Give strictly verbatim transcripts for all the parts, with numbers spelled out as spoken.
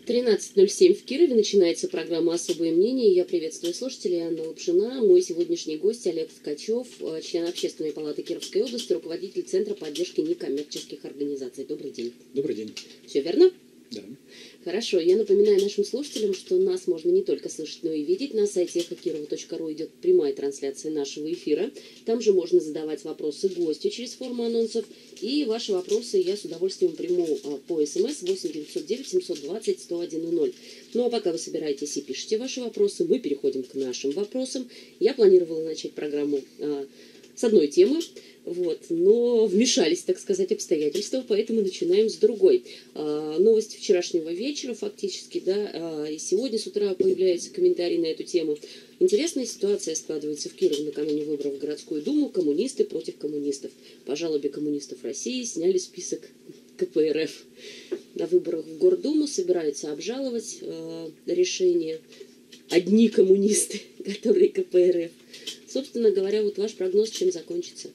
тринадцать ноль семь в Кирове начинается программа «Особые мнения». Я приветствую слушателей. Анна Лапшина. Мой сегодняшний гость Олег Ткачев, член Общественной палаты Кировской области, руководитель Центра поддержки некоммерческих организаций. Добрый день. Добрый день. Все верно? Да. Хорошо. Я напоминаю нашим слушателям, что нас можно не только слышать, но и видеть. На сайте эхо кирова точка ру идет прямая трансляция нашего эфира. Там же можно задавать вопросы гостю через форму анонсов. И ваши вопросы я с удовольствием приму по СМС восемь девятьсот девять семьсот двадцать сто один ноль. Ну а пока вы собираетесь и пишете ваши вопросы, мы переходим к нашим вопросам. Я планировала начать программу а, с одной темы. Вот, но вмешались, так сказать, обстоятельства, поэтому начинаем с другой. А, новости вчерашнего вечера фактически, да, а, и сегодня с утра появляется комментарий на эту тему. Интересная ситуация складывается в Кирове накануне выборов в городскую думу. Коммунисты против коммунистов. По жалобе коммунистов России сняли список ка пэ эр эф. На выборах в Гордуму собираются обжаловать э, решение одни коммунисты, которые ка пэ эр эф. Собственно говоря, вот ваш прогноз чем закончится?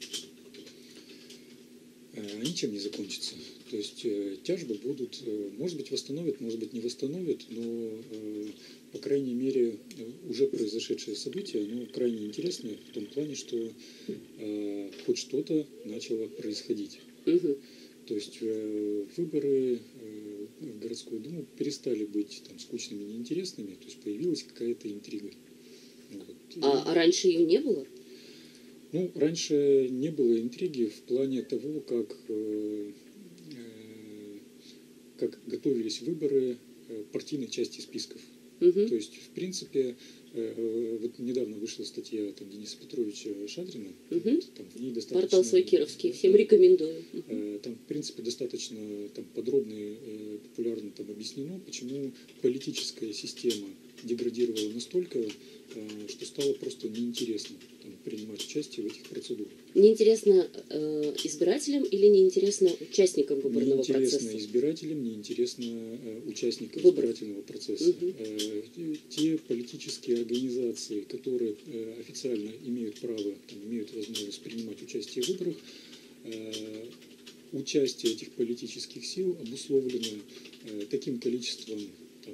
Ничем не закончится. То есть э, тяжбы будут, э, может быть, восстановят, может быть, не восстановят, но, э, по крайней мере, уже произошедшее событие, оно крайне интересное в том плане, что э, хоть что-то начало происходить. Угу. То есть э, выборы э, в городскую думу перестали быть там скучными, неинтересными, то есть появилась какая-то интрига. Вот. А, а раньше ее не было? Ну, раньше не было интриги в плане того, как, э, э, как готовились выборы э, партийной части списков. Угу. То есть, в принципе, э, вот недавно вышла статья там, Дениса Петровича Шадрина. Угу. Вот, там, в ней достаточно, портал «Свой Кировский», всем рекомендую. Э, там, в принципе, достаточно там, подробно и э, популярно там, объяснено, почему политическая система деградировала настолько, что стало просто неинтересно там, принимать участие в этих процедурах. Неинтересно э, избирателям или неинтересно участникам выборного неинтересно процесса? Неинтересно избирателям, неинтересно э, участникам Выбор. избирательного процесса. Угу. Э, те политические организации, которые э, официально имеют право, там, имеют возможность принимать участие в выборах, э, участие этих политических сил обусловлено э, таким количеством там,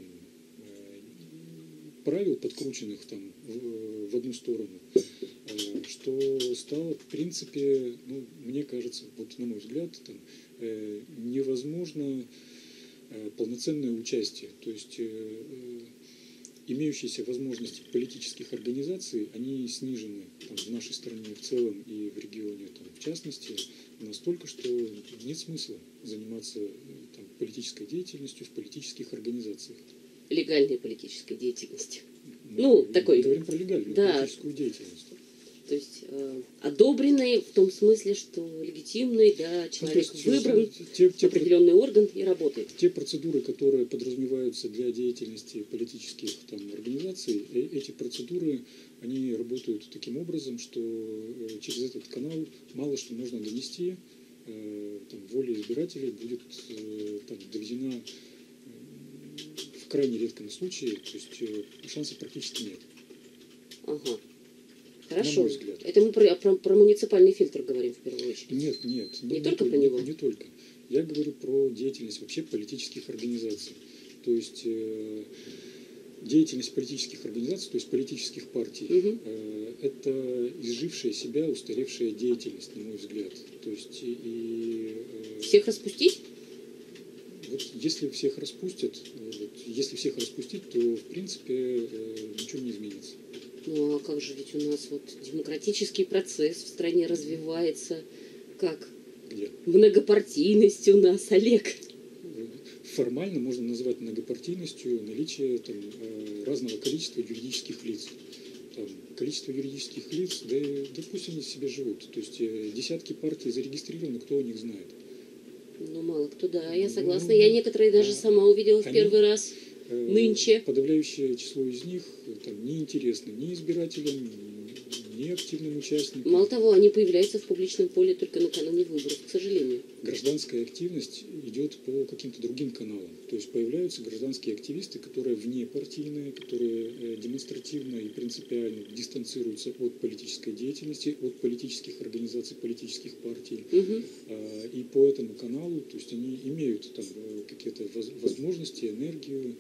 правил, подкрученных там в, в одну сторону, э, что стало, в принципе, ну, мне кажется, вот на мой взгляд, там, э, невозможно э, полноценное участие. То есть э, имеющиеся возможности политических организаций, они снижены там, в нашей стране в целом и в регионе там, в частности, настолько, что нет смысла заниматься там, политической деятельностью в политических организациях. Легальной политической деятельности. Мы ну, такой. Говорим про легальную да. политическую деятельность. То есть э, одобренный в том смысле, что легитимный, да, человек ну, выбран, те, те, определенный те, орган и работает. Те процедуры, которые подразумеваются для деятельности политических там, организаций, э, эти процедуры, они работают таким образом, что э, через этот канал мало что можно донести, э, там, воля избирателей будет э, там, доведена в крайне редком случае, то есть шансов практически нет. Ага. Хорошо. Это мы про, про, про муниципальный фильтр говорим в первую очередь. Нет, нет. Не, не только не, про него? Не, не только. Я говорю про деятельность вообще политических организаций. То есть э, деятельность политических организаций, то есть политических партий, угу. э, это изжившая себя, устаревшая деятельность, на мой взгляд. То есть и... Э, Всех распустить? Вот если всех распустят, вот, если всех распустить, то в принципе э, ничего не изменится. Ну а как же, ведь у нас вот демократический процесс в стране развивается. Как? Где? Многопартийность у нас, Олег. Формально можно назвать многопартийностью наличие там, э, разного количества юридических лиц. Там, количество юридических лиц, да, да пусть они себе живут. То есть э, десятки партий зарегистрированы, кто о них знает. Ну, мало кто, да, я согласна. Ну, я некоторые даже а, сама увидела в они, первый раз э, нынче. Подавляющее число из них там, неинтересно ни избирателям, не активным участником. Мало того, они появляются в публичном поле только накануне выборов, к сожалению. Гражданская активность идет по каким-то другим каналам. То есть появляются гражданские активисты, которые внепартийные, которые демонстративно и принципиально дистанцируются от политической деятельности, от политических организаций, политических партий. Угу. И по этому каналу, то есть они имеют там какие-то возможности, энергию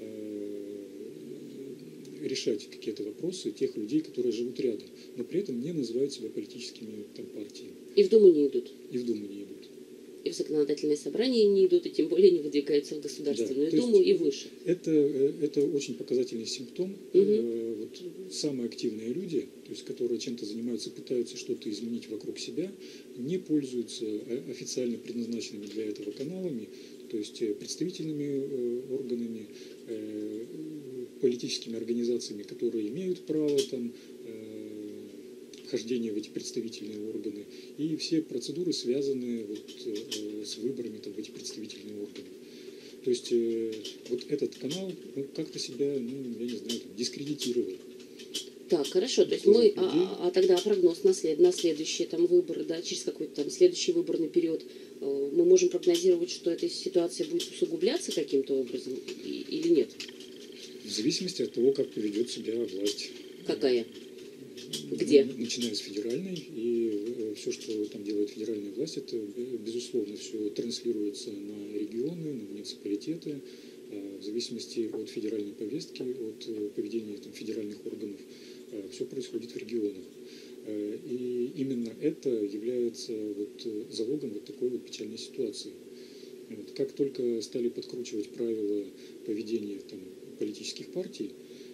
решать какие-то вопросы тех людей, которые живут рядом, но при этом не называют себя политическими там, партиями. И в Думу не идут. И в Думу не идут. И в законодательное собрание не идут, и тем более не выдвигаются в Государственную да, Думу и выше. Это, это очень показательный симптом. Угу. Вот самые активные люди, то есть, которые чем-то занимаются, пытаются что-то изменить вокруг себя, не пользуются официально предназначенными для этого каналами, то есть представительными органами, политическими организациями, которые имеют право там, вхождения в эти представительные органы, и все процедуры, связанные вот, с выборами там, в эти представительные органы. То есть вот этот канал ну, как-то себя, ну, я не знаю, там, дискредитировал. Так, хорошо, то есть мы, а, а тогда прогноз на, след, на следующие там, выборы, да, через какой-то там следующий выборный период, мы можем прогнозировать, что эта ситуация будет усугубляться каким-то образом или нет? В зависимости от того, как поведет себя власть. Какая? Где? Начиная с федеральной, и все, что там делает федеральная власть, это, безусловно, все транслируется на регионы, на муниципалитеты, в зависимости от федеральной повестки, от поведения там, федеральных органов, все происходит в регионах. И именно это является вот залогом вот такой вот печальной ситуации. Вот. Как только стали подкручивать правила поведения там, политических партий,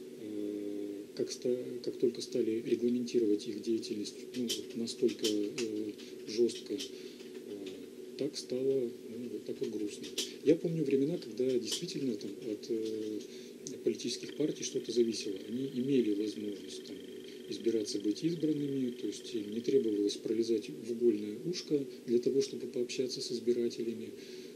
как, ста, как только стали регламентировать их деятельность ну, вот настолько э, жестко, э, так стало ну, вот так вот грустно. Я помню времена, когда действительно там, от э, политических партий что-то зависело. Они имели возможность там, избираться, быть избранными, то есть им не требовалось пролезать в угольное ушко для того, чтобы пообщаться с избирателями.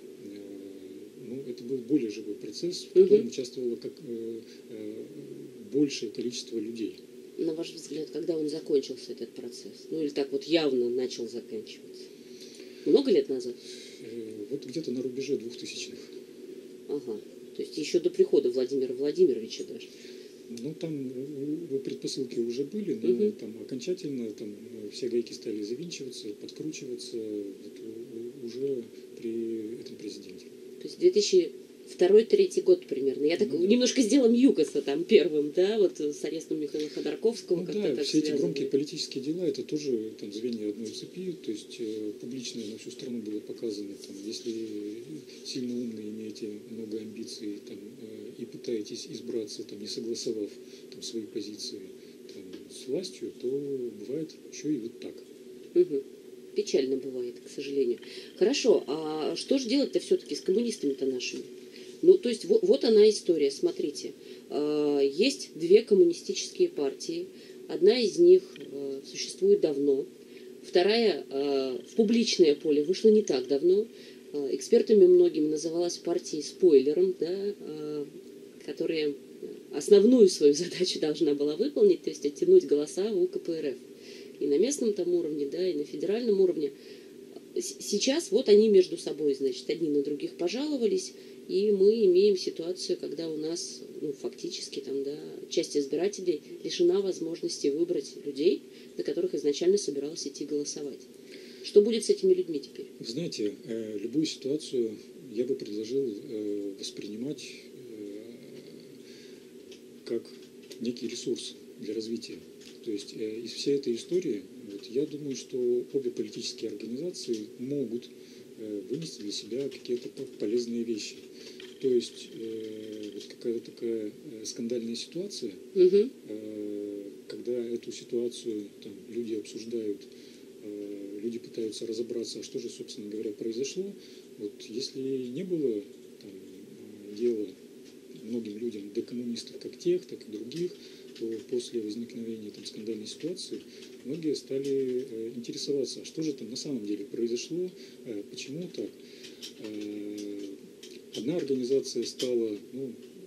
Ну, это был более живой процесс, в котором участвовало как, э, э, большее количество людей. На ваш взгляд, когда он закончился, этот процесс? Ну или так вот явно начал заканчиваться? Много лет назад? Э, вот где-то на рубеже двухтысячных. Ага. То есть еще до прихода Владимира Владимировича даже. Ну, там предпосылки уже были, но угу. там окончательно там, все гайки стали завинчиваться, подкручиваться вот, уже при этом президенте. То есть две тысячи второй — две тысячи третий год примерно. Я так ну, немножко сделала ЮКОСа там первым, да, вот с арестом Михаила Ходорковского. Ну, как-то да, так все эти связаны. громкие политические дела, это тоже там, звенья одной цепи, то есть э, публично на всю страну было показано, там, если сильно умные, имеете много амбиций там, э, и пытаетесь избраться, там, не согласовав там, свои позиции там, с властью, то бывает еще и вот так. Угу. Печально бывает, к сожалению. Хорошо, а что же делать-то все-таки с коммунистами-то нашими? Ну, то есть, вот, вот она история, смотрите. Есть две коммунистические партии. Одна из них существует давно. Вторая в публичное поле вышла не так давно. Экспертами многими называлась партией спойлером, да, которая основную свою задачу должна была выполнить, то есть оттянуть голоса у ка пэ эр эф. И на местном там уровне, да, и на федеральном уровне. Сейчас вот они между собой, значит, одни на других пожаловались, и мы имеем ситуацию, когда у нас, ну, фактически там, да, часть избирателей лишена возможности выбрать людей, на которых изначально собиралась идти голосовать. Что будет с этими людьми теперь? Вы знаете, любую ситуацию я бы предложил воспринимать как некий ресурс для развития. То есть э, из всей этой истории, вот, я думаю, что обе политические организации могут э, вынести для себя какие-то полезные вещи. То есть э, вот какая-то такая э, скандальная ситуация, угу. э, когда эту ситуацию там, люди обсуждают, э, люди пытаются разобраться, а что же, собственно говоря, произошло. Вот, если не было там, дела многим людям, до коммунистов как тех, так и других, то после возникновения там, скандальной ситуации многие стали э, интересоваться, а что же там на самом деле произошло, э, почему так. Э, одна организация стала ну,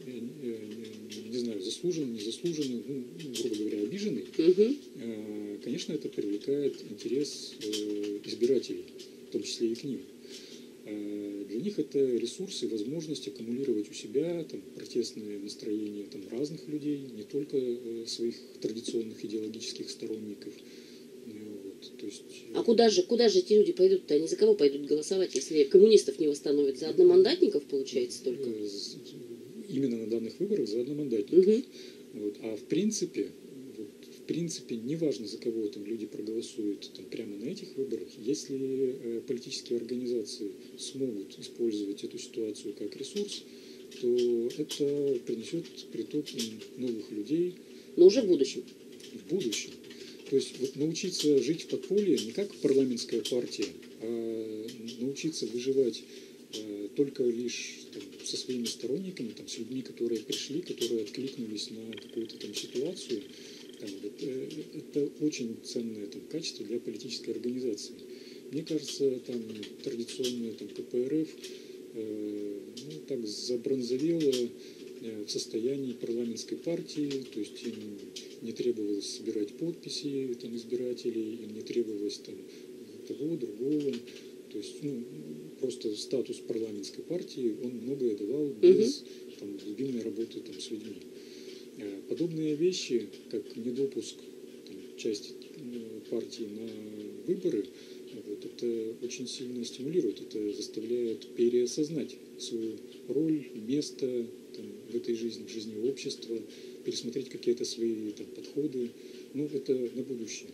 не знаю, заслуженно, незаслуженно, ну, грубо говоря, обиженный, угу. конечно, это привлекает интерес избирателей, в том числе и к ним. Для них это ресурсы, возможность аккумулировать у себя там, протестные настроения там, разных людей, не только своих традиционных идеологических сторонников. Вот, то есть, а куда же, куда же эти люди пойдут-то? Они за кого пойдут голосовать, если коммунистов не восстановят? За одномандатников, получается, только? Именно на данных выборах за одномандатников. Угу. Вот. А в принципе, вот, в принципе, неважно, за кого там люди проголосуют там, прямо на этих выборах, если э, политические организации смогут использовать эту ситуацию как ресурс, то это принесет приток новых людей. Но уже в будущем. В будущем. То есть вот, научиться жить в подполье не как парламентская партия, а научиться выживать э, только лишь там, со своими сторонниками, там, с людьми, которые пришли, которые откликнулись на какую-то там ситуацию. Там, вот, э, это очень ценное там, качество для политической организации. Мне кажется, там традиционная там, ка пэ эр эф э, ну, так забронзовела в состоянии парламентской партии, то есть им не требовалось собирать подписи там, избирателей, им не требовалось там, того, другого. То есть ну, просто статус парламентской партии, он многое давал без там, глубинной работы там, с людьми. Подобные вещи, как недопуск там, части партии на выборы, вот, это очень сильно стимулирует, это заставляет переосознать свою роль, место там, в этой жизни, в жизни общества, пересмотреть какие-то свои там, подходы. Ну, это на будущее.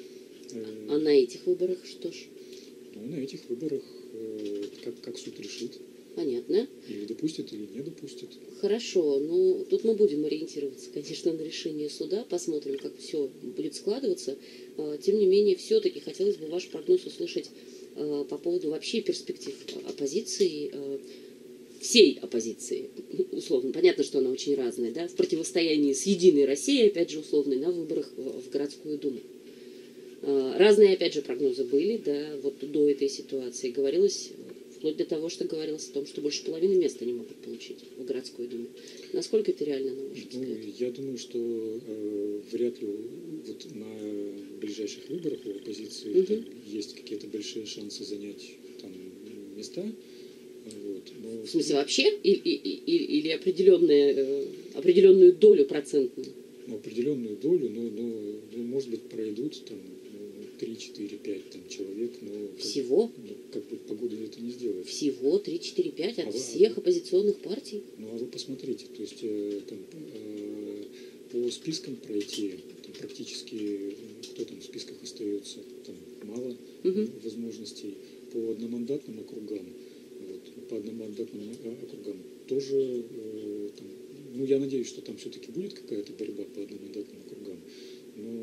А на этих выборах что ж? Ну, на этих выборах как, как суд решит. Понятно. Или допустит, или не допустит. Хорошо. Ну, тут мы будем ориентироваться, конечно, на решение суда. Посмотрим, как все будет складываться. Тем не менее, все-таки хотелось бы ваш прогноз услышать по поводу вообще перспектив оппозиции, всей оппозиции, условно. Понятно, что она очень разная, да, в противостоянии с Единой Россией, опять же, условной, на выборах в городскую думу. Разные, опять же, прогнозы были, да, вот до этой ситуации говорилось, вплоть до того, что говорилось о том, что больше половины мест они могут получить в городской думе. Насколько это реально, на ваш взгляд? Ну, я думаю, что э, вряд ли вот на ближайших выборах у оппозиции угу. там, есть какие-то большие шансы занять там места. Вот, но... В смысле, вообще? Или, или, или определенную, э, определенную долю процентную? Ну, определенную долю, но, но, но может быть, пройдут там три, четыре, пять там, человек, но... Всего? Как, ну, как бы погода это не сделает. Всего три, четыре, пять от а всех вы, оппозиционных партий? Ну, а вы посмотрите, то есть э, там, э, по спискам пройти, там, практически, кто там в списках остается, там мало угу. возможностей. По одномандатным округам, вот, по одномандатным округам тоже, э, там, ну, я надеюсь, что там все-таки будет какая-то борьба по одномандатным округам, но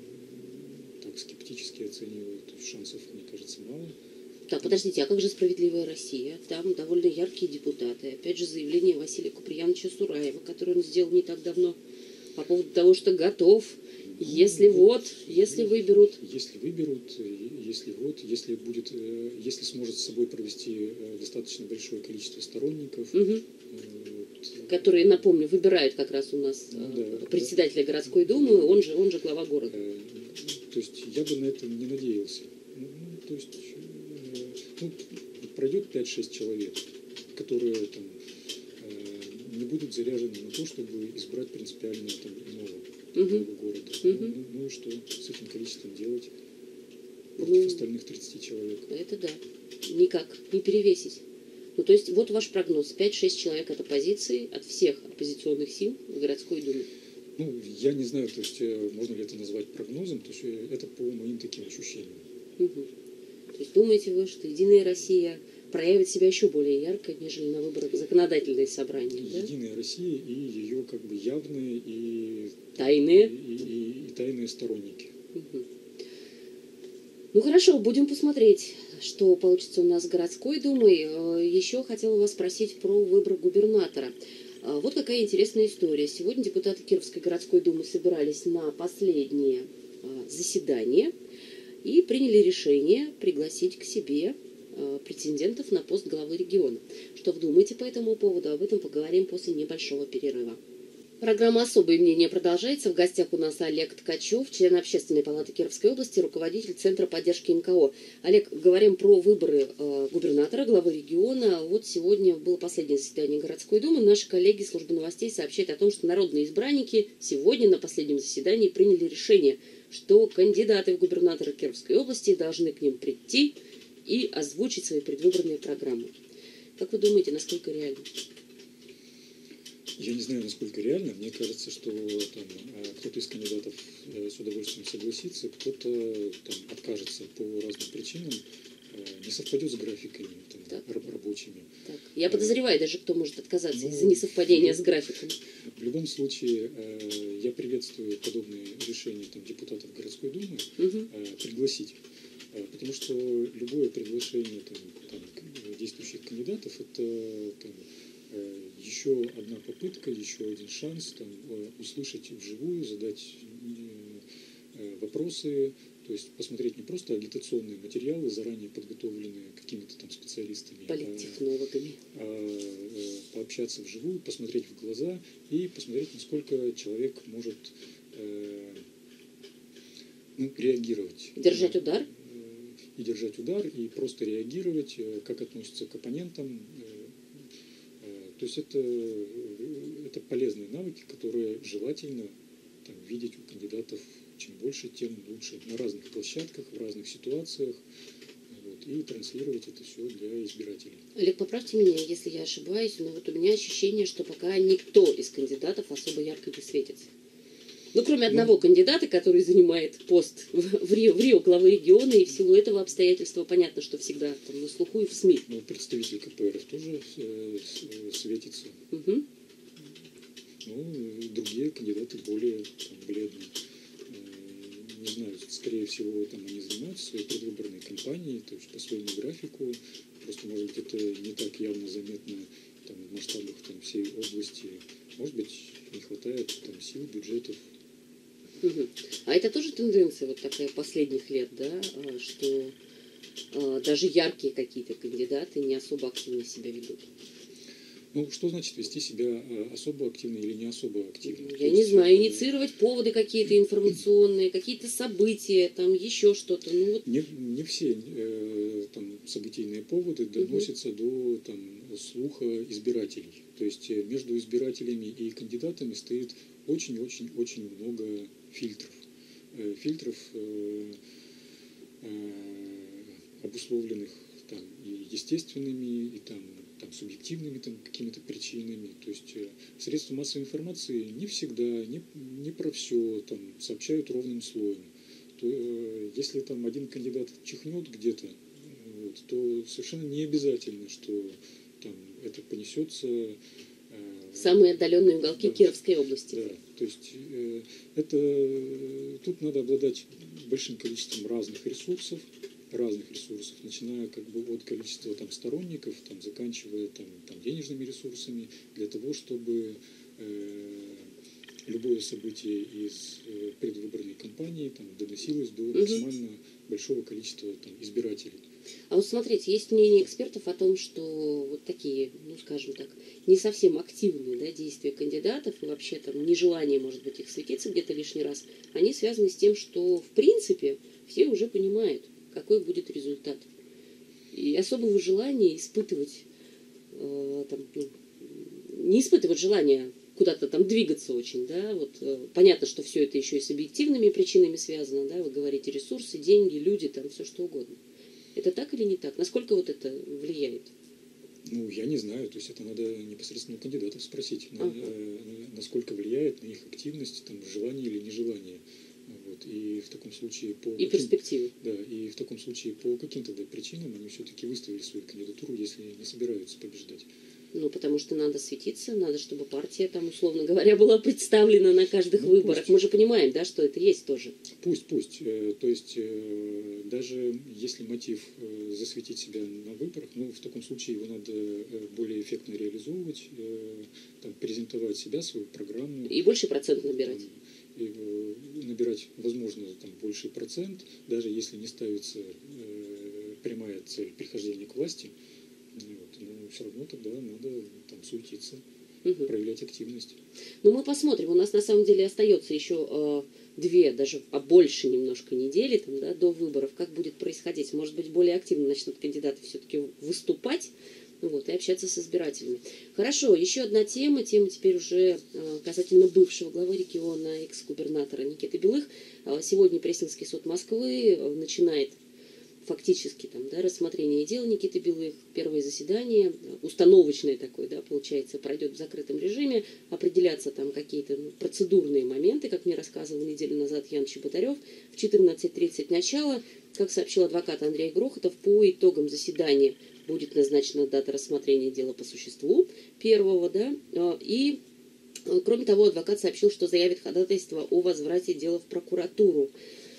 так скептически оценивают, шансов, мне кажется, мало. Так, подождите, а как же «Справедливая Россия»? Там довольно яркие депутаты. Опять же, заявление Василия Куприяновича Сураева, которое он сделал не так давно, по поводу того, что готов, ну, если вот, если выберут. Если выберут, если вот, если будет, если сможет с собой провести достаточно большое количество сторонников. Угу. Вот. Которые, напомню, выбирают как раз у нас ну, да, председателя да. городской думы, он же, он же глава города. То есть я бы на это не надеялся. Ну, то есть ну, пройдет пять-шесть человек, которые там, э, не будут заряжены на то, чтобы избрать принципиально там, иного uh-huh. города. Uh-huh. Ну, ну и что с этим количеством делать против ну, остальных тридцати человек? Это да. Никак не перевесить. Ну, то есть вот ваш прогноз. пять-шесть человек от оппозиции, от всех оппозиционных сил в городской думе. Ну, я не знаю, то есть можно ли это назвать прогнозом, то есть это по моим таким ощущениям. Угу. То есть думаете вы, что «Единая Россия» проявит себя еще более ярко, нежели на выборах законодательные собрания? Да? «Единая Россия» и ее как бы явные и тайные, и, и, и тайные сторонники. Угу. Ну хорошо, будем посмотреть, что получится у нас с городской думой. Еще хотела вас спросить про выбор губернатора. Вот какая интересная история. Сегодня депутаты Кировской городской думы собирались на последнее заседание и приняли решение пригласить к себе претендентов на пост главы региона. Что вы думаете по этому поводу? Об этом поговорим после небольшого перерыва. Программа «Особое мнение» продолжается. В гостях у нас Олег Ткачев, член Общественной палаты Кировской области, руководитель Центра поддержки эм ка о. Олег, говорим про выборы э, губернатора, главы региона. Вот сегодня было последнее заседание городской думы. Наши коллеги службы новостей сообщают о том, что народные избранники сегодня на последнем заседании приняли решение, что кандидаты в губернаторы Кировской области должны к ним прийти и озвучить свои предвыборные программы. Как вы думаете, насколько реально? Я не знаю, насколько реально. Мне кажется, что там, кто-то из кандидатов с удовольствием согласится, кто-то там, откажется по разным причинам, не совпадет с графиками там, рабочими. Так. Я подозреваю даже, кто может отказаться ну, из-за несовпадения с графиком. В любом случае, я приветствую подобные решения там, депутатов городской думы угу. пригласить. Потому что любое приглашение там, там, действующих кандидатов – это там, еще одна попытка, еще один шанс там, услышать вживую, задать вопросы, то есть посмотреть не просто агитационные материалы, заранее подготовленные какими-то там специалистами, политтехнологами, а, а пообщаться вживую, посмотреть в глаза и посмотреть, насколько человек может э, ну, реагировать. Держать удар? И держать удар, и просто реагировать, как относится к оппонентам. То есть это, это полезные навыки, которые желательно там, видеть у кандидатов чем больше, тем лучше. На разных площадках, в разных ситуациях. Вот, и транслировать это все для избирателей. Олег, поправьте меня, если я ошибаюсь, но вот у меня ощущение, что пока никто из кандидатов особо ярко не светится. Ну, кроме одного ну, кандидата, который занимает пост в Рио, в Рио главы региона, и в силу этого обстоятельства понятно, что всегда там, на слуху и в СМИ. Ну, представитель ка пэ эр эф тоже э, светится. Угу. Ну, другие кандидаты более там, бледные. Э, не знаю, скорее всего, там они занимаются своей предвыборной кампанией, то есть по своему графику. Просто, может быть, это не так явно заметно там, в масштабах там, всей области. Может быть, не хватает там, сил, бюджетов. Угу. А это тоже тенденция вот такая последних лет, да, что э, даже яркие какие-то кандидаты не особо активно себя ведут? Ну, что значит вести себя особо активно или не особо активно? Я То не есть, знаю, инициировать поводы какие-то информационные, какие-то события, там еще что-то. Ну, вот... не, не все э, там, событийные поводы доносятся угу. до там, слуха избирателей. То есть между избирателями и кандидатами стоит очень-очень-очень много фильтров. Э, фильтров, э, э, обусловленных там, и естественными, и там, там, субъективными там, какими-то причинами. То есть э, средства массовой информации не всегда, не, не про все там, сообщают ровным слоем. То, э, если там один кандидат чихнет где-то, вот, то совершенно не обязательно, что там, это понесется э, в самые отдаленные уголки да, Кировской области. Да, то есть э, это, тут надо обладать большим количеством разных ресурсов, разных ресурсов, начиная как бы от количества там, сторонников, там, заканчивая там, там, денежными ресурсами, для того, чтобы э, любое событие из э, предвыборной кампании там, доносилось до максимально угу. большого количества там, избирателей. А вот смотрите, есть мнение экспертов о том, что вот такие, ну скажем так, не совсем активные да, действия кандидатов и вообще там нежелание, может быть, их светиться где-то лишний раз, они связаны с тем, что в принципе все уже понимают, какой будет результат. И особого желания испытывать, э, там, ну, не испытывать желания куда-то там двигаться очень, да, вот э, понятно, что все это еще и с объективными причинами связано, да, вы говорите ресурсы, деньги, люди, там все что угодно. Это так или не так? Насколько вот это влияет? Ну, я не знаю, то есть это надо непосредственно у кандидатов спросить, ага. на, э, насколько влияет на их активность, там, желание или нежелание. Вот. И в таком случае по и перспективы. Да, и в таком случае по каким-то да, причинам они все-таки выставили свою кандидатуру, если не собираются побеждать. Ну, потому что надо светиться, надо, чтобы партия, там, условно говоря, была представлена на каждых ну, выборах. Пусть. Мы же понимаем, да, что это есть тоже. Пусть, пусть. То есть, даже если мотив засветить себя на выборах, ну, в таком случае его надо более эффектно реализовывать, там, презентовать себя, свою программу. И больший процент набирать. Там, и набирать, возможно, там, больший процент, даже если не ставится э, прямая цель прихождения к власти, вот, но все равно тогда надо там суетиться, угу. проявлять активность. Ну, мы посмотрим. У нас на самом деле остается еще э, две, даже а больше немножко недели там, да, до выборов. Как будет происходить? Может быть, более активно начнут кандидаты все-таки выступать, вот, и общаться с избирателями. Хорошо, еще одна тема. Тема теперь уже э, касательно бывшего главы региона, экс-губернатора Никиты Белых. Э, сегодня Пресненский суд Москвы э, начинает фактически там, да, рассмотрение дела Никиты Белых, первое заседание, установочное такое, да, получается, пройдет в закрытом режиме, определяться там какие-то ну, процедурные моменты, как мне рассказывал неделю назад Ян Чеботарев, в четырнадцать тридцать начало, как сообщил адвокат Андрей Грохотов, по итогам заседания будет назначена дата рассмотрения дела по существу первого, да, и, кроме того, адвокат сообщил, что заявит ходатайство о возврате дела в прокуратуру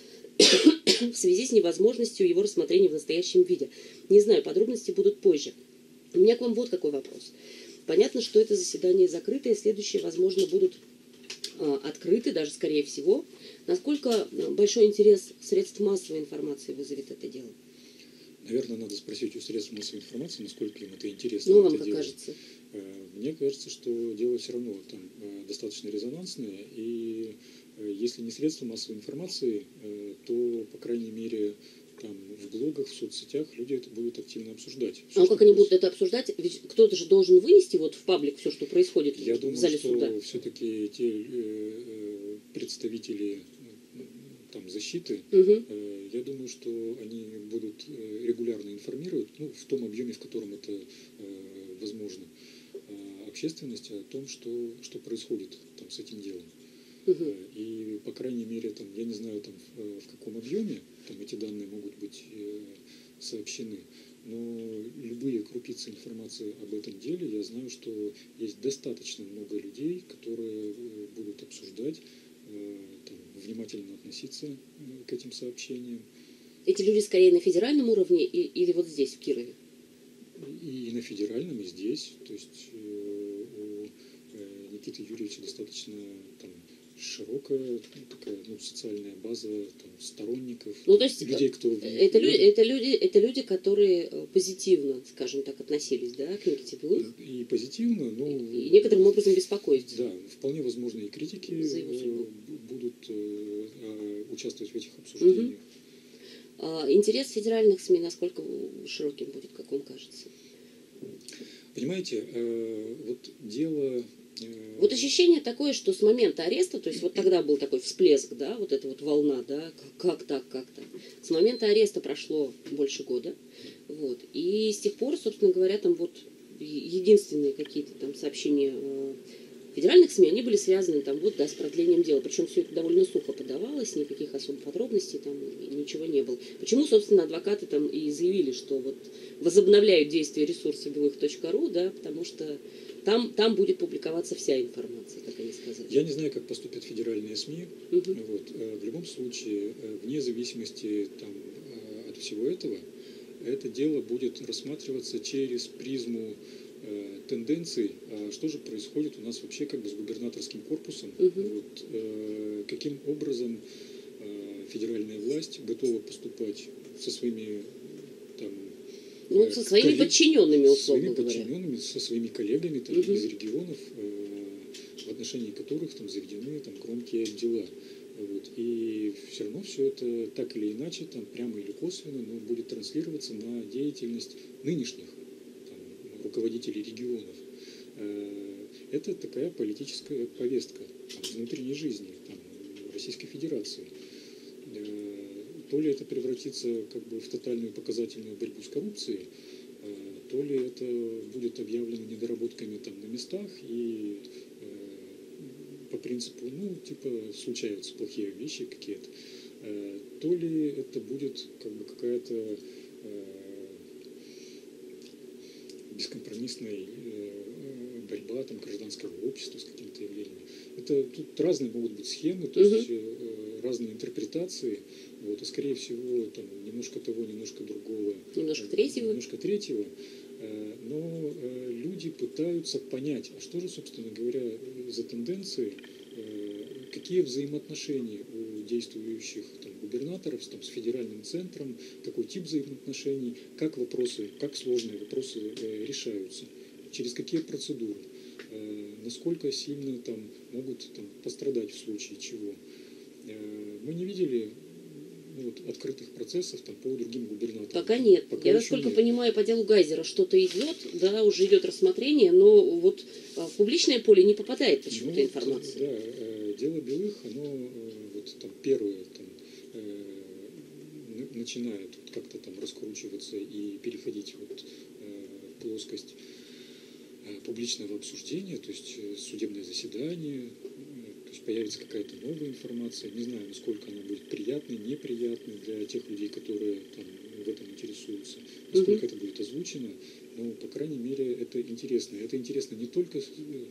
в связи с невозможностью его рассмотрения в настоящем виде. Не знаю, подробности будут позже. У меня к вам вот какой вопрос. Понятно, что это заседание закрытое, следующие, возможно, будут а, открыты, даже скорее всего. Насколько большой интерес средств массовой информации вызовет это дело? Наверное, надо спросить у средств массовой информации, насколько им это интересно. Ну, вам это как дело. кажется? Мне кажется, что дело все равно там достаточно резонансное, и если не средства массовой информации, то, по крайней мере, там, в блогах, в соцсетях люди это будут активно обсуждать. Все, а как они будут это обсуждать? Ведь кто-то же должен вынести вот в паблик все, что происходит Я в думаю, зале что суда. все-таки те э, представители там, защиты, угу. э, я думаю, что они будут регулярно информировать, ну, в том объеме, в котором это э, возможно, э, общественность о том, что, что происходит там, с этим делом. Угу. И, по крайней мере, там, я не знаю, там, в, в каком объеме там, эти данные могут быть э, сообщены, но любые крупицы информации об этом деле, я знаю, что есть достаточно много людей, которые э, будут обсуждать, э, там, внимательно относиться э, к этим сообщениям. Эти люди скорее на федеральном уровне и, или вот здесь, в Кирове? И, и на федеральном, и здесь. То есть э, у э, Никиты Юрьевича достаточно там, широкая такая, ну, социальная база там, сторонников, ну, то есть людей, кто... Это люди, это, люди, это люди, которые позитивно, скажем так, относились, да, к Никите Белых. И позитивно, но... И, и некоторым образом беспокоились. Да, вполне возможно, и критики э, будут э, участвовать в этих обсуждениях. Угу. А, интерес федеральных СМИ насколько широким будет, как вам кажется? Понимаете, э, вот дело... Вот ощущение такое, что с момента ареста, то есть вот тогда был такой всплеск, да, вот эта вот волна, да, как так, как так. С момента ареста прошло больше года, вот, и с тех пор, собственно говоря, там вот единственные какие-то там сообщения федеральных СМИ, они были связаны там вот, да, с продлением дела, причем все это довольно сухо подавалось, никаких особых подробностей там ничего не было. Почему, собственно, адвокаты там и заявили, что вот возобновляют действие ресурса белых точка ру, да, потому что Там, там будет публиковаться вся информация, как они сказали. Я не знаю, как поступят федеральные СМИ. Угу. Вот. В любом случае, вне зависимости там, от всего этого, это дело будет рассматриваться через призму э, тенденций, а что же происходит у нас вообще как бы с губернаторским корпусом, угу. вот, э, каким образом э, федеральная власть готова поступать со своими там, Ну, со своими коллег... подчиненными, условно своими говоря. подчиненными, со своими коллегами там, угу. из регионов, э, в отношении которых там заведены там, громкие дела. Вот. И все равно все это так или иначе, там, прямо или косвенно, но будет транслироваться на деятельность нынешних там, руководителей регионов. Э, это такая политическая повестка там, внутренней жизни там, Российской Федерации. Э, то ли это превратится как бы, в тотальную показательную борьбу с коррупцией, то ли это будет объявлено недоработками там, на местах и э, по принципу, ну, типа, случаются плохие вещи какие-то, э, то ли это будет как бы какая-то э, бескомпромиссная э, борьба там, гражданского общества с какими-то явлениями. Это тут разные могут быть схемы, то угу. есть э, разные интерпретации. Вот, и, скорее всего, там, немножко того, немножко другого. Немножко третьего. Немножко третьего. Но люди пытаются понять, а что же, собственно говоря, за тенденции, какие взаимоотношения у действующих там, губернаторов там, с федеральным центром, какой тип взаимоотношений, как вопросы, как сложные вопросы решаются, через какие процедуры, насколько сильно там, могут там, пострадать в случае чего. Мы не видели вот, открытых процессов там, по другим губернаторам. Пока нет. Пока Я, насколько нет. понимаю, по делу Гайзера что-то идет, да, уже идет рассмотрение, но вот в публичное поле не попадает почему-то ну, информация. Да, дело Белых, оно вот там первое там, начинает вот, как-то там раскручиваться и переходить вот, в плоскость публичного обсуждения, то есть судебное заседание, то есть появится какая-то новая информация. Не знаю, насколько она будет приятной, неприятной для тех людей, которые там, в этом интересуются, насколько mm-hmm. это будет озвучено. Но, по крайней мере, это интересно. Это интересно не только,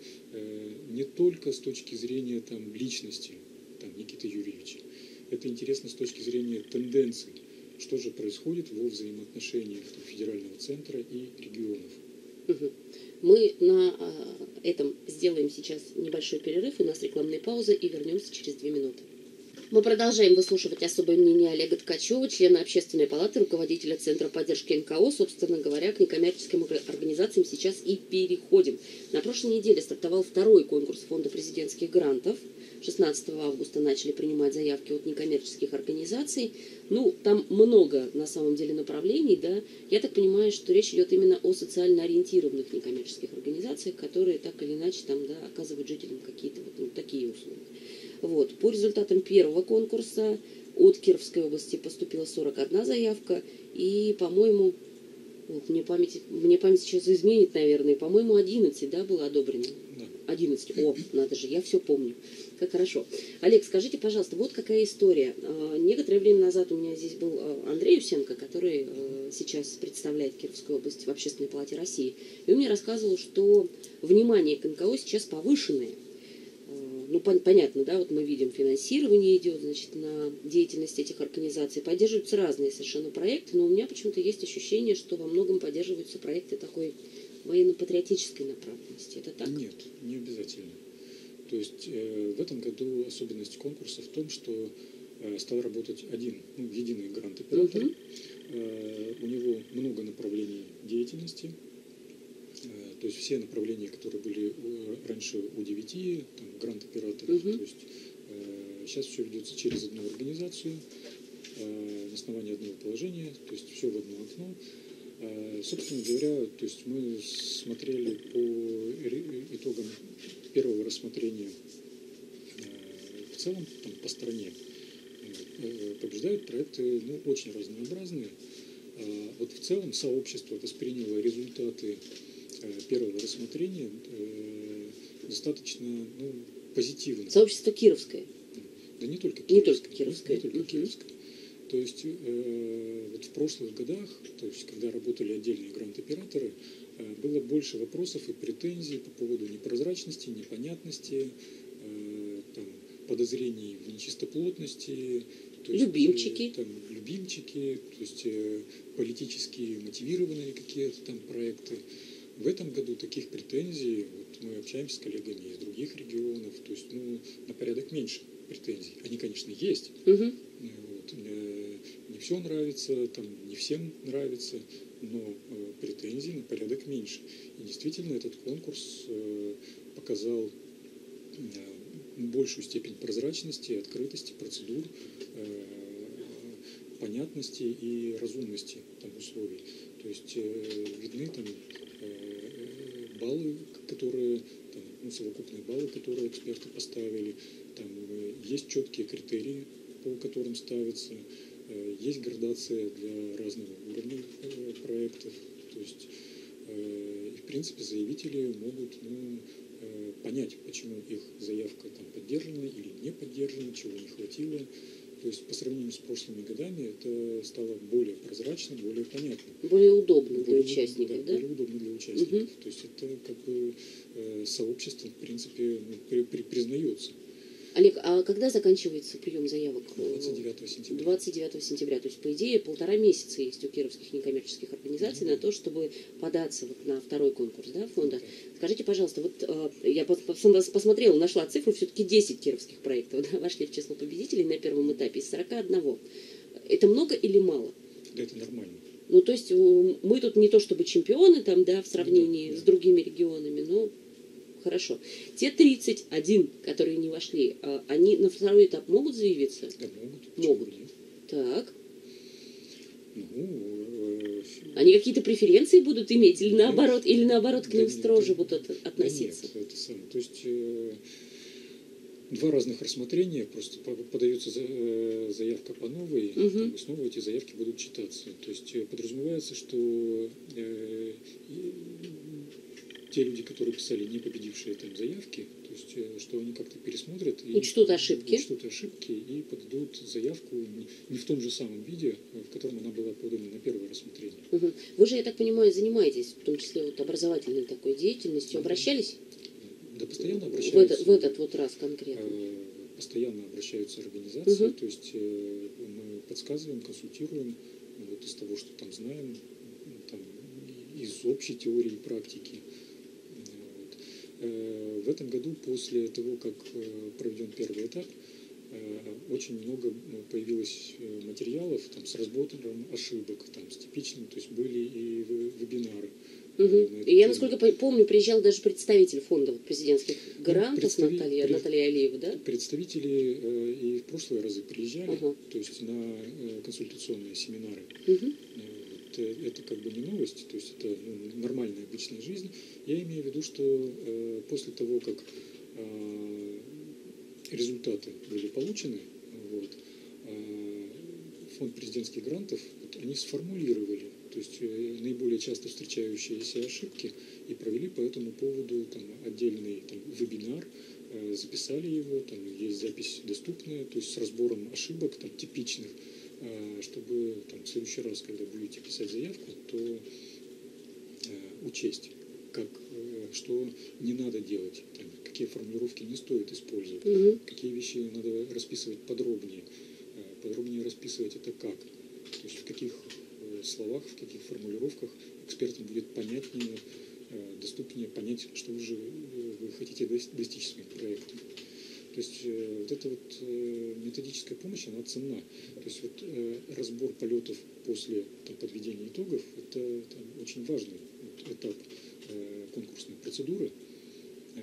э, не только с точки зрения там, личности там, Никиты Юрьевича. Это интересно с точки зрения тенденций. Что же происходит во взаимоотношениях там, федерального центра и регионов. Mm-hmm. Мы на этом сделаем сейчас небольшой перерыв, у нас рекламная пауза, и вернемся через две минуты. Мы продолжаем выслушивать особое мнение Олега Ткачева, члена Общественной палаты, руководителя Центра поддержки эн ка о. Собственно говоря, к некоммерческим организациям сейчас и переходим. На прошлой неделе стартовал второй конкурс Фонда президентских грантов. шестнадцатого августа начали принимать заявки от некоммерческих организаций. Ну, там много, на самом деле, направлений, да. Я так понимаю, что речь идет именно о социально ориентированных некоммерческих организациях, которые так или иначе там, да, оказывают жителям какие-то вот, ну, такие услуги. Вот. По результатам первого конкурса от Кировской области поступила сорок одна заявка, и, по-моему, вот, мне, память, мне память сейчас изменит, наверное, по-моему, одиннадцать, да, было одобрено? одиннадцать. О, надо же, я все помню. Как хорошо. Олег, скажите, пожалуйста, вот какая история. Некоторое время назад у меня здесь был Андрей Усенко, который сейчас представляет Кировскую область в Общественной палате России. И он мне рассказывал, что внимание к эн ка о сейчас повышенное. Ну, понятно, да, вот мы видим, финансирование идет, значит, на деятельность этих организаций. Поддерживаются разные совершенно проекты, но у меня почему-то есть ощущение, что во многом поддерживаются проекты такой военно-патриотической направленности. Это так? Нет, не обязательно. То есть э, в этом году особенность конкурса в том, что э, стал работать один, ну, единый грант-оператор. Uh-huh. Э, у него много направлений деятельности. Э, то есть все направления, которые были раньше у девяти там, грант-операторов, uh-huh. то есть э, сейчас все ведется через одну организацию, э, на основании одного положения, то есть все в одно окно. Собственно говоря, то есть мы смотрели по итогам первого рассмотрения в целом там, по стране. Побеждают проекты ну, очень разнообразные. Вот в целом сообщество восприняло результаты первого рассмотрения достаточно ну, позитивно. Сообщество Кировское? Да не только Кировское. Не только Кировское. Не только Кировское. То есть э, вот в прошлых годах, то есть когда работали отдельные грант-операторы, э, было больше вопросов и претензий по поводу непрозрачности, непонятности, э, там, подозрений в нечистоплотности. То есть, любимчики. Э, там, любимчики, то есть э, политически мотивированные какие-то там проекты. В этом году таких претензий, вот мы общаемся с коллегами из других регионов, то есть ну, на порядок меньше претензий. Они, конечно, есть. Угу. Не все нравится, там, не всем нравится, но э, претензий на порядок меньше. И действительно этот конкурс э, показал э, большую степень прозрачности, открытости процедур, э, понятности и разумности там, условий. То есть э, видны там э, баллы, которые, там, ну, совокупные баллы, которые эксперты поставили, там э, есть четкие критерии, по которым ставятся. Есть градация для разного уровня э, проектов. То есть, э, в принципе, заявители могут ну, э, понять, почему их заявка там, поддержана или не поддержана, чего не хватило. То есть, по сравнению с прошлыми годами, это стало более прозрачно, более понятно. Более удобно более, для участников, да? да? Более удобно для участников. Угу. То есть, это как бы э, сообщество, в принципе, ну, при, при, признается. Олег, а когда заканчивается прием заявок? двадцать девятого сентября. двадцать девятого сентября. То есть, по идее, полтора месяца есть у кировских некоммерческих организаций mm-hmm. на то, чтобы податься вот на второй конкурс, да, фонда. Mm-hmm. Скажите, пожалуйста, вот э, я посмотрела, нашла цифру, все-таки десять кировских проектов да, вошли в число победителей на первом этапе из сорока одного. Это много или мало? Да, это нормально. Ну, то есть мы тут не то чтобы чемпионы там, да, в сравнении mm-hmm. с другими регионами, но... Хорошо. Те тридцать один, которые не вошли, они на второй этап могут заявиться? Да, могут. Могут. Так. Ну, э, они какие-то преференции будут иметь? Или нет, наоборот, или наоборот к да ним нет, строже да, будут относиться? Да нет, это самое. То есть э, два разных рассмотрения, просто подается заявка по новой, угу. там, и снова эти заявки будут читаться. То есть подразумевается, что э, те люди, которые писали не победившие там заявки, то есть что они как-то пересмотрят и учтут ошибки, учтут ошибки и подадут заявку не, не в том же самом виде, в котором она была подана на первое рассмотрение. Угу. Вы же, я так понимаю, занимаетесь, в том числе вот образовательной такой деятельностью, обращались? Да, постоянно обращаются. В этот, в этот вот раз конкретно? Постоянно обращаются организации, угу. то есть мы подсказываем, консультируем вот, из того, что там знаем, там, из общей теории и практики. В этом году, после того, как проведен первый этап, очень много появилось материалов там, с разбором ошибок, там, с типичным, то есть были и вебинары. Угу. И я, насколько помню, приезжал даже представитель фонда вот, президентских грантов, Представи... Наталья, пред... Наталья Алиева, да? Представители э, и в прошлые разы приезжали, ага. то есть на э, консультационные семинары. Угу. Это, это как бы не новость, то есть это ну, нормальная обычная жизнь. Я имею в виду, что э, после того, как э, результаты были получены, вот, э, фонд президентских грантов, вот, они сформулировали, то есть э, наиболее часто встречающиеся ошибки и провели по этому поводу там, отдельный там, вебинар, э, записали его, там есть запись доступная, то есть с разбором ошибок там, типичных, чтобы там, в следующий раз, когда будете писать заявку, то э, учесть, как, э, что не надо делать, там, какие формулировки не стоит использовать, угу. какие вещи надо расписывать подробнее. Э, подробнее расписывать это как, то есть в каких э, словах, в каких формулировках экспертам будет понятнее, э, доступнее понять, что же э, вы хотите достичь своим проектом. То есть э, вот эта вот э, методическая помощь, она ценна. То есть вот э, разбор полетов после там, подведения итогов, это там, очень важный вот, этап э, конкурсной процедуры, э,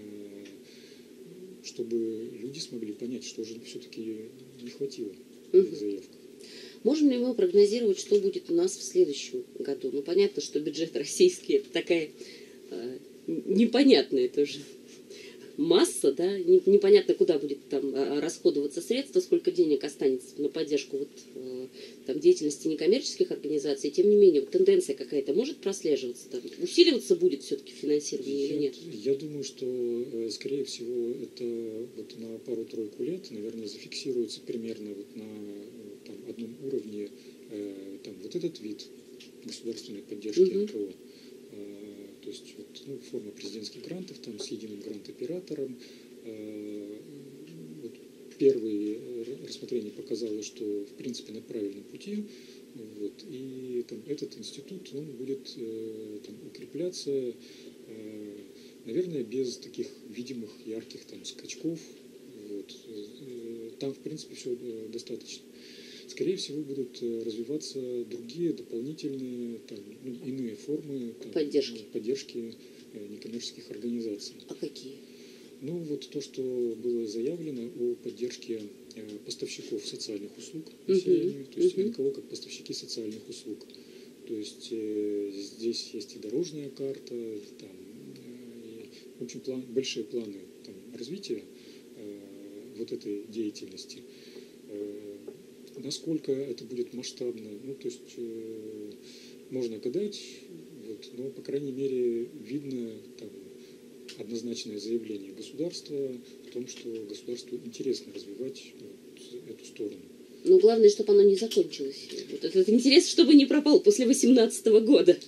чтобы люди смогли понять, что же все-таки не хватило в угу. заявках. Можем ли мы прогнозировать, что будет у нас в следующем году? Ну, понятно, что бюджет российский – это такая э, непонятная тоже масса, да, непонятно, куда будет там расходоваться средства, сколько денег останется на поддержку вот, там, деятельности некоммерческих организаций. Тем не менее, вот, тенденция какая-то может прослеживаться, там, усиливаться будет все-таки финансирование я, или нет? Я думаю, что, скорее всего, это вот на пару-тройку лет, наверное, зафиксируется примерно вот на там, одном уровне там, вот этот вид государственной поддержки угу. эн ка о. То есть вот, ну, форма президентских грантов там, с единым грант-оператором. Э, вот, первое рассмотрение показало, что в принципе на правильном пути. Вот, и там, этот институт он будет э, там, укрепляться, э, наверное, без таких видимых ярких там, скачков. Вот. Э, там в принципе все э, достаточно. Скорее всего, будут развиваться другие дополнительные, там, ну, иные формы там, поддержки, поддержки э, некоммерческих организаций. А какие? Ну, вот то, что было заявлено о поддержке э, поставщиков социальных услуг населению, uh-huh. то есть uh-huh. эн ка о как поставщики социальных услуг. То есть э, здесь есть и дорожная карта, там, э, и, в общем, план, большие планы там, развития э, вот этой деятельности. Э, Насколько это будет масштабно, ну, то есть э, можно гадать, вот, но, по крайней мере, видно там, однозначное заявление государства в том, что государству интересно развивать вот, эту сторону. Но главное, чтобы оно не закончилось. Вот этот интерес, чтобы не пропал после две тысячи восемнадцатого года.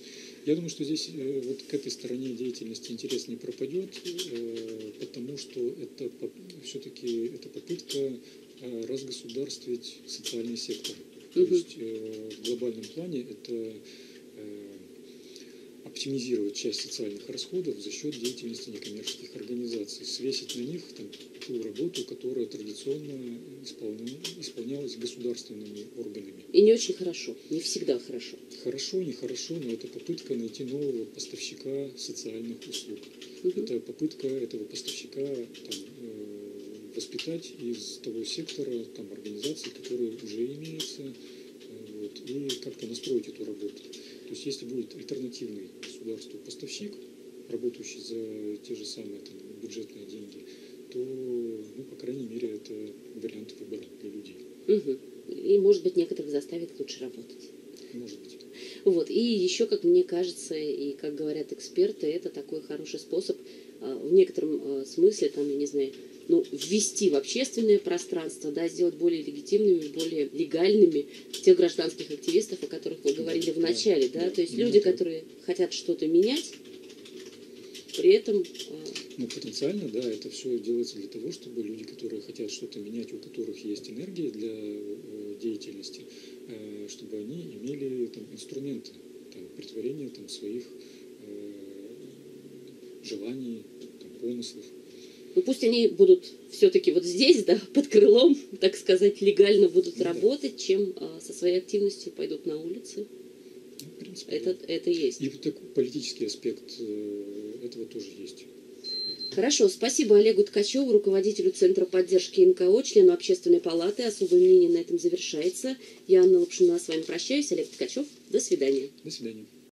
Я думаю, что здесь э, вот к этой стороне деятельности интерес не пропадет, э, потому что это все-таки это попытка э, разгосударствовать социальный сектор. То Угу. есть э, в глобальном плане это э, оптимизировать часть социальных расходов за счет деятельности некоммерческих организаций, свесить на них там, ту работу, которая традиционно исполня... исполнялась государственными органами. И не очень хорошо, не всегда хорошо. Хорошо, нехорошо, но это попытка найти нового поставщика социальных услуг. Угу. Это попытка этого поставщика там, э, воспитать из того сектора там, организаций, которые уже имеются, э, вот, и как-то настроить эту работу. То есть если будет альтернативный государству поставщик, работающий за те же самые там, бюджетные деньги, то, ну, по крайней мере, это вариант выбора для людей. Угу. И, может быть, некоторых заставит лучше работать. Может быть. Вот. И еще, как мне кажется, и как говорят эксперты, это такой хороший способ в некотором смысле, там, я не знаю, ну, ввести в общественное пространство, да, сделать более легитимными, более легальными тех гражданских активистов, о которых вы говорили да, в начале, да, да, да. То есть ну, люди, которые хотят что-то менять, при этом... Ну, потенциально, да, это все делается для того, чтобы люди, которые хотят что-то менять, у которых есть энергия для э, деятельности, э, чтобы они имели там, инструменты там, претворения там, своих э, желаний, там, помыслов. Ну, пусть они будут все-таки вот здесь, да, под крылом, так сказать, легально будут ну, работать, да. чем а, со своей активностью пойдут на улицы. Ну, в принципе, это, да. это есть. И вот такой политический аспект э, этого тоже есть. Хорошо, спасибо Олегу Ткачеву, руководителю Центра поддержки эн ка о, члену Общественной палаты. Особое мнение на этом завершается. Я, Анна Лапшина, с вами прощаюсь. Олег Ткачев, до свидания. До свидания.